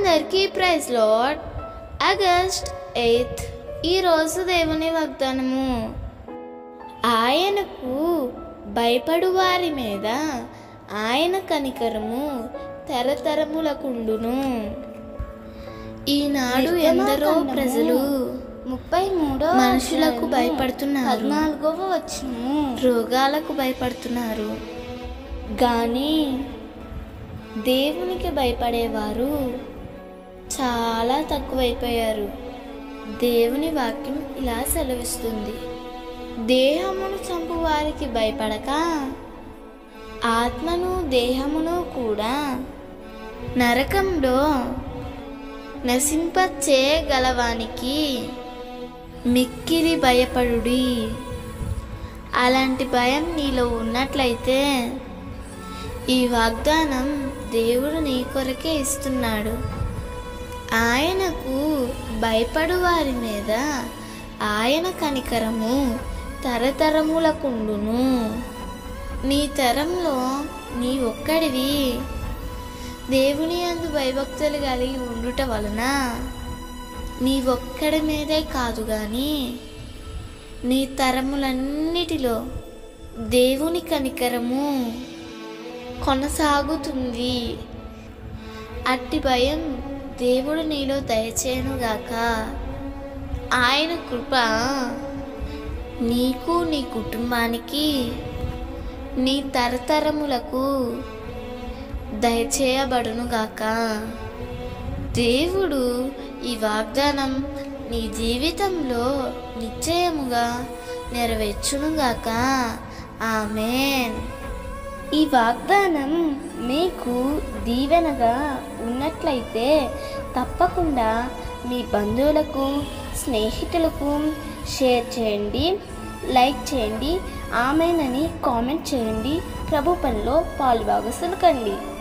అందరికీ praise lord. August 8 ఈరోజు దేవుని వాగ్దానము. ఆయనకు భయపడు వారి మీద ఆయన కనికరము తరతరములకుండును. ఈనాడు ఎందరో ప్రజలు 33 మనుషులకు భయపడుతున్నారు, 14వ వచనము రోగాలకు భయపడుతున్నారు. కానీ దేవునికి భయపడేవారు చాలా తక్కువైపోయారు. దేవుని వాక్యం ఇలా సెలవిస్తుంది, దేహమును చంపు వారికి భయపడక ఆత్మను దేహమును కూడా నరకంలో నశింపచేయగలవానికి మిక్కిలి భయపడుడి. అలాంటి భయం నీలో ఉన్నట్లయితే ఈ వాగ్దానం దేవుడు నీ కొరకే ఇస్తున్నాడు. ఆయనకు భయపడు వారి మీద ఆయన కనికరము తరతరములకుండును. నీ తరంలో నీ ఒక్కడివి దేవుని యందు భయభక్తులు కలిగి ఉండుట వలన నీ ఒక్కడి మీదే కాదు కానీ నీ తరములన్నిటిలో దేవుని కనికరము కొనసాగుతుంది. అట్టి భయం దేవుడు నీలో దయచేయునుగాక. ఆయన కృప నీకు నీ కుటుంబానికి నీ తరతరములకు దయచేయబడునుగాక. దేవుడు ఈ వాగ్దానం నీ జీవితంలో నిశ్చయముగా నెరవేర్చునుగాక. ఆమేన్. ఈ వాగ్దానం మీకు దీవెనగా ఉన్నట్లయితే తప్పకుండా మీ బంధువులకు, స్నేహితులకు షేర్ చేయండి, లైక్ చేయండి, ఆమేన్ అని కామెంట్ చేయండి. ప్రభు పనిలో పాలుభాగస్తులు కండి.